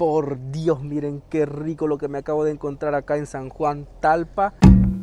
Por Dios, miren qué rico lo que me acabo de encontrar acá en San Juan Talpa.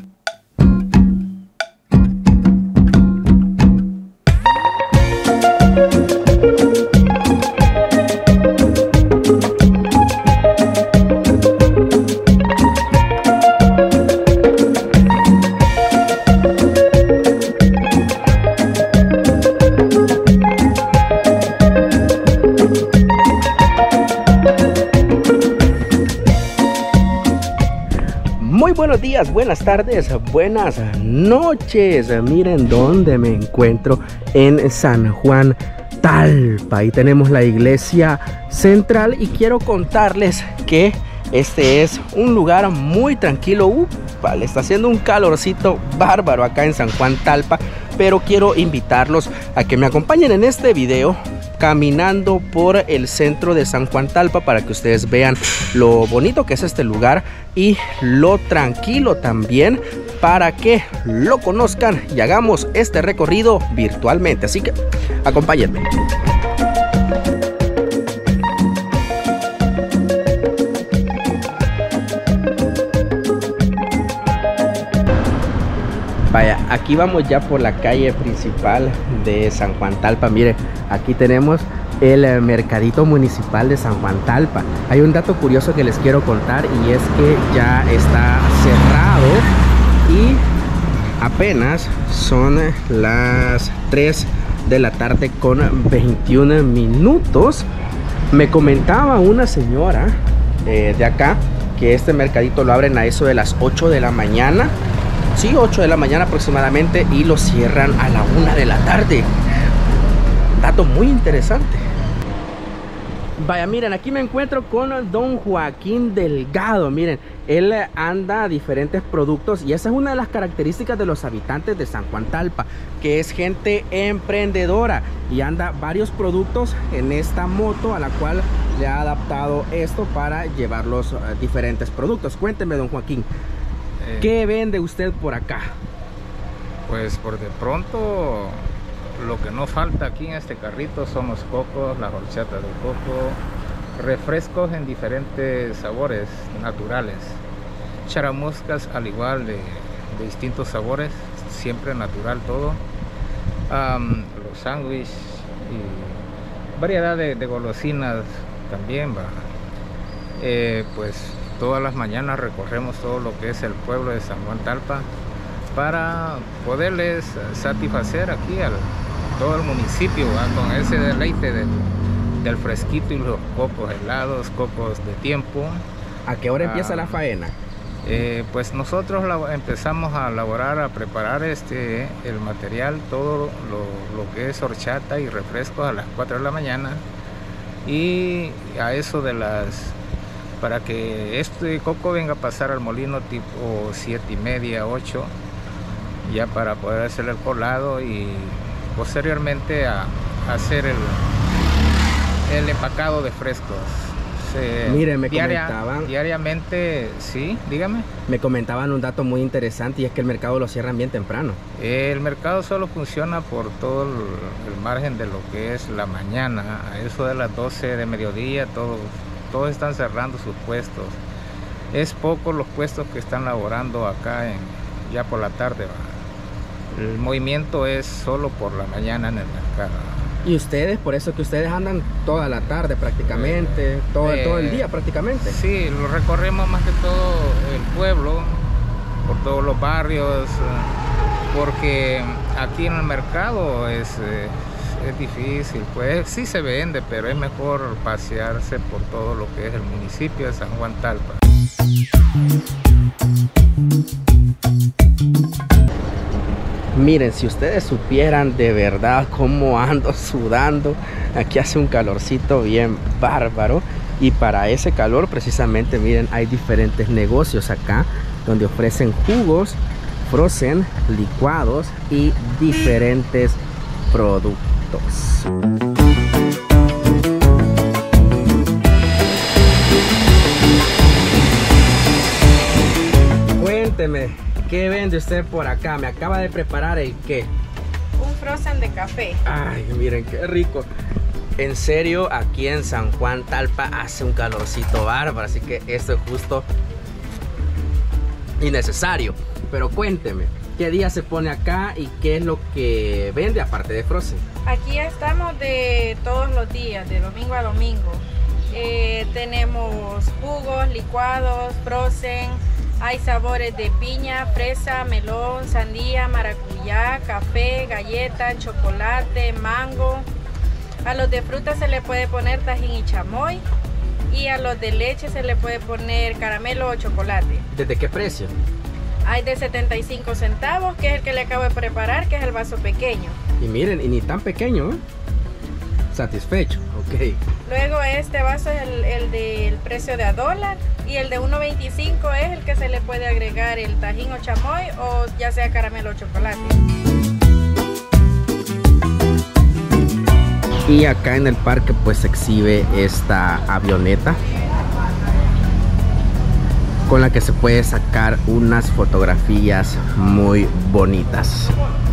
Muy buenos días, buenas tardes, buenas noches. Miren dónde me encuentro, en San Juan Talpa. Ahí tenemos la iglesia central y quiero contarles que este es un lugar muy tranquilo. Le está haciendo un calorcito bárbaro acá en San Juan Talpa, pero quiero invitarlos a que me acompañen en este video caminando por el centro de San Juan Talpa para que ustedes vean lo bonito que es este lugar y lo tranquilo también, para que lo conozcan y hagamos este recorrido virtualmente. Así que acompáñenme. Vaya, aquí vamos ya por la calle principal de San Juan Talpa. Mire, aquí tenemos el mercadito municipal de San Juan Talpa. Hay un dato curioso que les quiero contar, y es que ya está cerrado y apenas son las 3 de la tarde con 21 minutos. Me comentaba una señora de acá que este mercadito lo abren a eso de las 8 de la mañana. Sí, 8 de la mañana aproximadamente, y lo cierran a la 1 de la tarde. Dato muy interesante. Vaya, miren, aquí me encuentro con don Joaquín Delgado. Miren, él anda diferentes productos, y esa es una de las características de los habitantes de San Juan Talpa, que es gente emprendedora, y anda varios productos en esta moto a la cual le ha adaptado esto para llevar los diferentes productos. Cuénteme, don Joaquín, ¿qué vende usted por acá? Pues por de pronto lo que no falta aquí en este carrito son los cocos, las horchatas de coco, refrescos en diferentes sabores naturales, charamuscas al igual de distintos sabores, siempre natural todo, los sándwiches y variedad de golosinas también, ¿va? Pues todas las mañanas recorremos todo lo que es el pueblo de San Juan Talpa para poderles satisfacer aquí a todo el municipio, ¿va? Con ese deleite del fresquito y los cocos helados, cocos de tiempo. ¿A qué hora empieza la faena? Pues nosotros empezamos a elaborar, a preparar el material, todo lo que es horchata y refrescos a las 4 de la mañana, y a eso de para que este coco venga a pasar al molino tipo 7:30, 8, ya para poder hacer el colado y posteriormente a hacer el empacado de frescos. Mire, me comentaban diariamente, sí, dígame. Me comentaban un dato muy interesante, y es que el mercado lo cierran bien temprano. El mercado solo funciona por todo el margen de lo que es la mañana, a eso de las 12 de mediodía, todos están cerrando sus puestos. Es poco los puestos que están laborando acá ya por la tarde, ¿va? El movimiento es solo por la mañana en el mercado. ¿Y ustedes, por eso que ustedes andan toda la tarde prácticamente, todo el día prácticamente? Sí, lo recorremos más que todo el pueblo, por todos los barrios, porque aquí en el mercado es difícil, pues sí se vende, pero es mejor pasearse por todo lo que es el municipio de San Juan Talpa. Miren, si ustedes supieran de verdad cómo ando sudando, aquí hace un calorcito bien bárbaro, y para ese calor precisamente, miren, hay diferentes negocios acá donde ofrecen jugos, frozen, licuados y diferentes productos. Cuénteme, ¿qué vende usted por acá? Me acaba de preparar el qué. Un frozen de café. Ay, miren qué rico. En serio, aquí en San Juan Talpa hace un calorcito bárbaro, así que esto es justo y necesario. Pero cuénteme, ¿qué día se pone acá y qué es lo que vende aparte de Frozen? Aquí estamos de todos los días, de domingo a domingo. Tenemos jugos, licuados, Frozen. Hay sabores de piña, fresa, melón, sandía, maracuyá, café, galleta, chocolate, mango. A los de fruta se le puede poner tajín y chamoy. Y a los de leche se le puede poner caramelo o chocolate. ¿Desde qué precio? Hay de 75 centavos, que es el que le acabo de preparar, que es el vaso pequeño. Y miren, y ni tan pequeño, ¿eh? Satisfecho, ok. Luego este vaso es el del precio de $1 y el de 1.25 es el que se le puede agregar el tajín o chamoy o ya sea caramelo o chocolate. Y acá en el parque pues se exhibe esta avioneta con la que se puede sacar unas fotografías muy bonitas.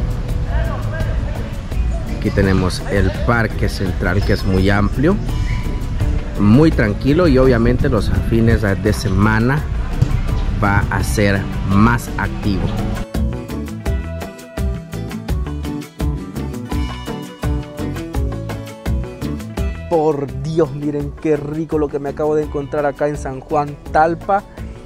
Aquí tenemos el parque central, que es muy amplio, muy tranquilo, y obviamente los fines de semana va a ser más activo. Por Dios, miren qué rico lo que me acabo de encontrar acá en San Juan Talpa.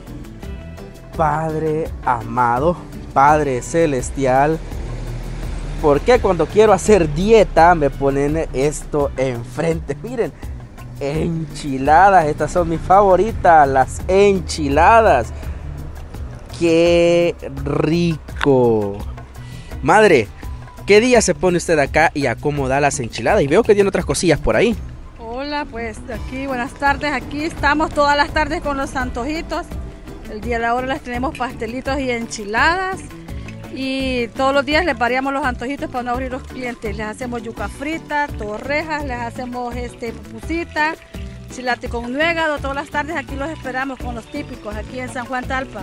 Padre amado, Padre celestial, ¿por qué cuando quiero hacer dieta me ponen esto enfrente? Miren, enchiladas, estas son mis favoritas, las enchiladas. ¡Qué rico! Madre, ¿qué día se pone usted acá y acomoda las enchiladas? Y veo que tiene otras cosillas por ahí. Hola, pues aquí, buenas tardes. Aquí estamos todas las tardes con los antojitos. El día de ahora les tenemos pastelitos y enchiladas. Y todos los días les variamos los antojitos para no abrir los clientes. Les hacemos yuca frita, torrejas, les hacemos pupusita, chilate con nuegado. Todas las tardes aquí los esperamos con los típicos aquí en San Juan Talpa.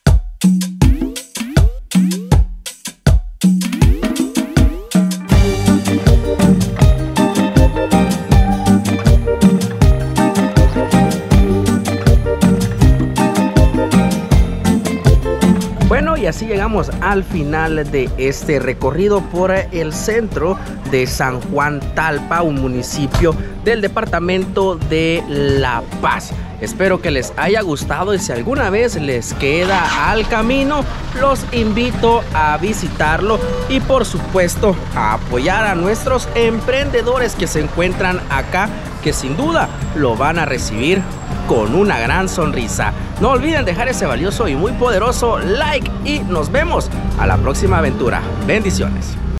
Bueno, y así llegamos al final de este recorrido por el centro de San Juan Talpa, un municipio del departamento de La Paz. Espero que les haya gustado y si alguna vez les queda al camino, los invito a visitarlo y por supuesto a apoyar a nuestros emprendedores que se encuentran acá, que sin duda lo van a recibir con una gran sonrisa. No olviden dejar ese valioso y muy poderoso like y nos vemos a la próxima aventura. Bendiciones.